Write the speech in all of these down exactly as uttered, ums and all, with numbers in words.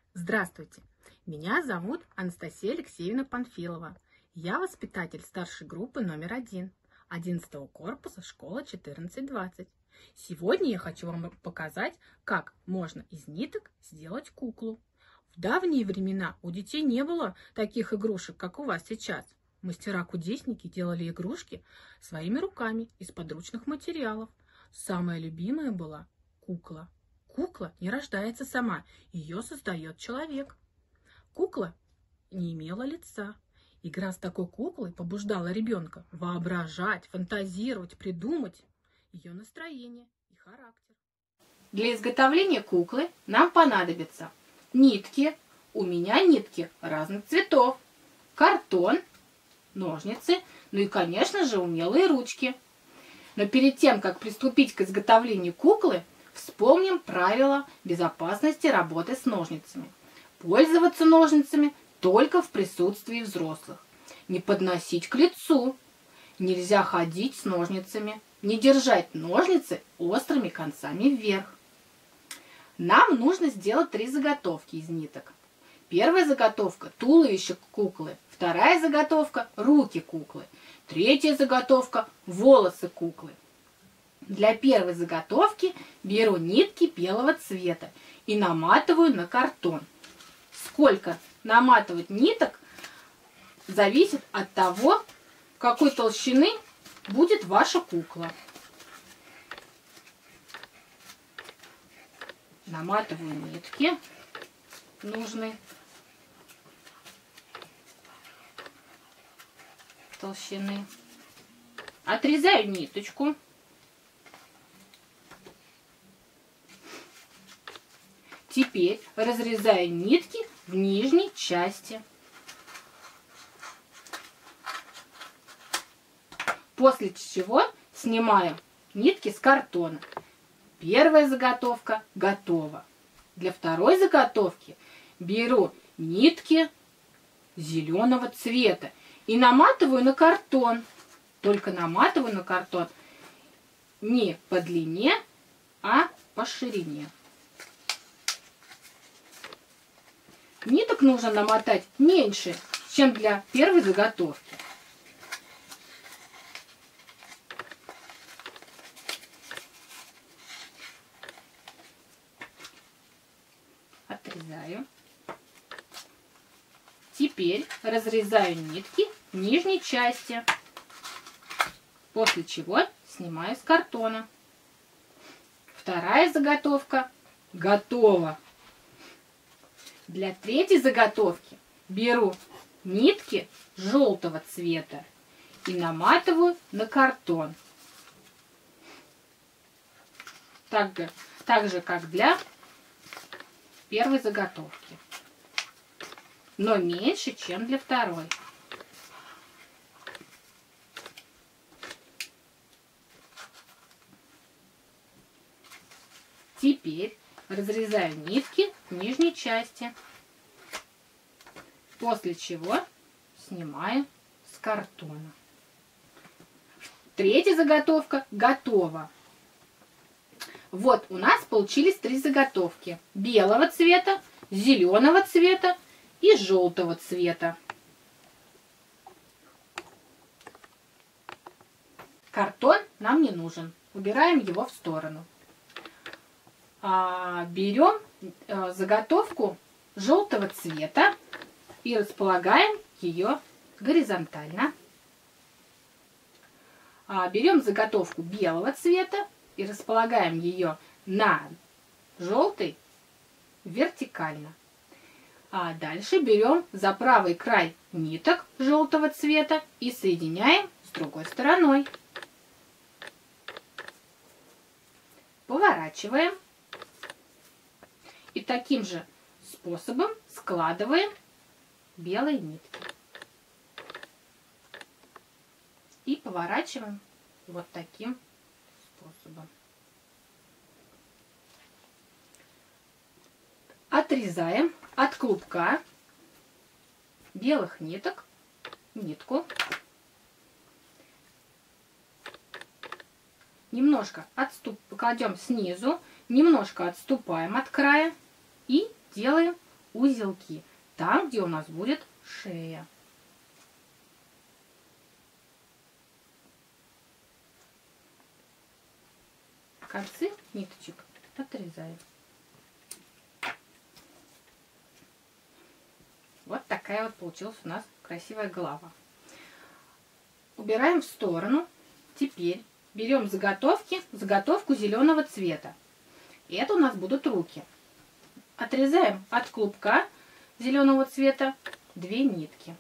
Здравствуйте! Меня зовут Анастасия Алексеевна Панфилова. Я воспитатель старшей группы номер один, одиннадцатого корпуса, школа четырнадцать двадцать. Сегодня я хочу вам показать, как можно из ниток сделать куклу. В давние времена у детей не было таких игрушек, как у вас сейчас. Мастера-кудесники делали игрушки своими руками из подручных материалов. Самая любимая была кукла. Кукла не рождается сама, ее создает человек. Кукла не имела лица. Игра с такой куклой побуждала ребенка воображать, фантазировать, придумать ее настроение и характер. Для изготовления куклы нам понадобятся нитки. У меня нитки разных цветов, картон, ножницы, ну и, конечно же, умелые ручки. Но перед тем, как приступить к изготовлению куклы, вспомним правила безопасности работы с ножницами. Пользоваться ножницами только в присутствии взрослых. Не подносить к лицу. Нельзя ходить с ножницами. Не держать ножницы острыми концами вверх. Нам нужно сделать три заготовки из ниток. Первая заготовка – туловище куклы. Вторая заготовка – руки куклы. Третья заготовка – волосы куклы. Для первой заготовки беру нитки белого цвета и наматываю на картон. Сколько наматывать ниток зависит от того, какой толщины будет ваша кукла. Наматываю нитки нужной толщины. Отрезаю ниточку. Теперь разрезаю нитки в нижней части. После чего снимаю нитки с картона. Первая заготовка готова. Для второй заготовки беру нитки зеленого цвета и наматываю на картон. Только наматываю на картон не по длине, а по ширине. Ниток нужно намотать меньше, чем для первой заготовки. Отрезаю. Теперь разрезаю нитки в нижней части, после чего снимаю с картона. Вторая заготовка готова. Для третьей заготовки беру нитки желтого цвета и наматываю на картон. Так же, так же, как для первой заготовки, но меньше, чем для второй. Теперь разрезаю нитки в нижней части, после чего снимаю с картона. Третья заготовка готова. Вот у нас получились три заготовки: белого цвета, зеленого цвета и желтого цвета. Картон нам не нужен, убираем его в сторону. А, берем а, заготовку желтого цвета и располагаем ее горизонтально. А, берем заготовку белого цвета и располагаем ее на желтый вертикально. А дальше берем за правый край ниток желтого цвета и соединяем с другой стороной. Поворачиваем. И таким же способом складываем белые нитки. И поворачиваем вот таким способом. Отрезаем от клубка белых ниток нитку. Немножко отступ... кладем снизу, немножко отступаем от края и делаем узелки, там, где у нас будет шея. Концы ниточек отрезаем. Вот такая вот получилась у нас красивая голова. Убираем в сторону. Теперь берем заготовки, заготовку зеленого цвета. И это у нас будут руки. Отрезаем от клубка зеленого цвета две нитки.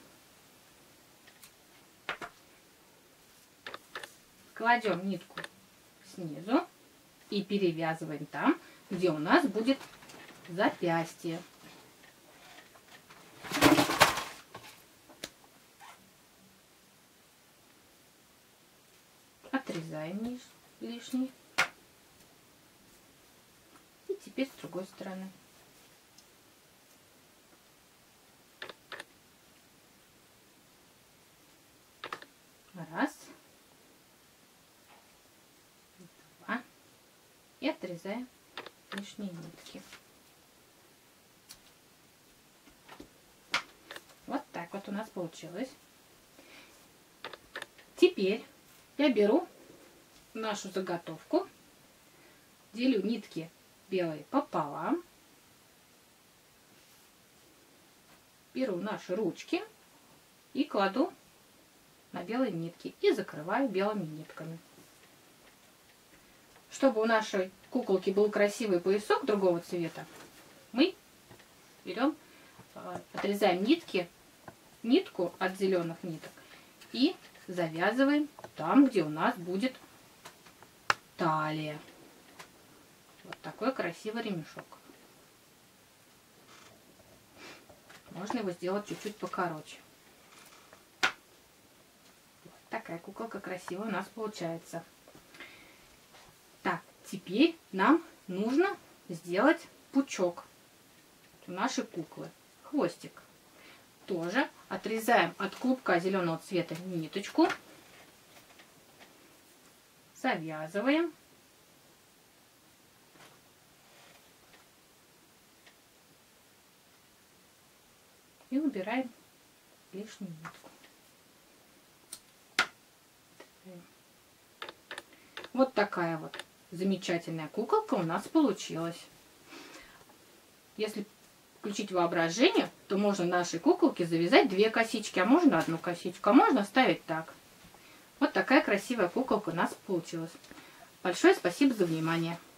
Кладем нитку снизу и перевязываем там, где у нас будет запястье. Отрезаем лишний. И теперь с другой стороны. Раз. Два. И отрезаем лишние нитки. Вот так вот у нас получилось. Теперь я беру нашу заготовку, делю нитки белые пополам, беру наши ручки и кладу на белые нитки и закрываю белыми нитками. Чтобы у нашей куколки был красивый поясок другого цвета, мы берем, отрезаем нитки, нитку от зеленых ниток и завязываем там, где у нас будет талия. Вот такой красивый ремешок. Можно его сделать чуть-чуть покороче. Вот такая куколка красивая у нас получается. Так, теперь нам нужно сделать пучок у нашей куклы. Хвостик. Тоже отрезаем от клубка зеленого цвета ниточку, завязываем и убираем лишнюю нитку. Вот такая вот замечательная куколка у нас получилась. Если включить воображение, то можно нашей куколке завязать две косички, а можно одну косичку, а можно ставить так. Вот такая красивая куколка у нас получилась. Большое спасибо за внимание.